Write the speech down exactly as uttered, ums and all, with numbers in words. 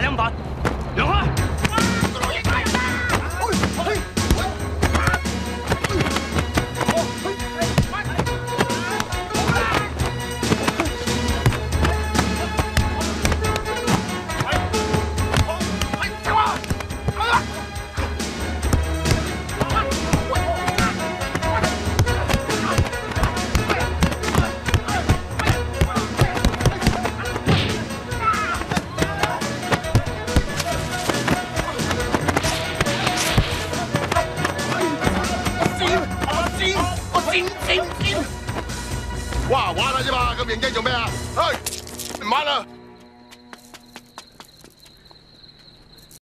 兩飯，讓開！ 哇，玩下啫嘛，咁認真做咩啊？去，唔玩啦！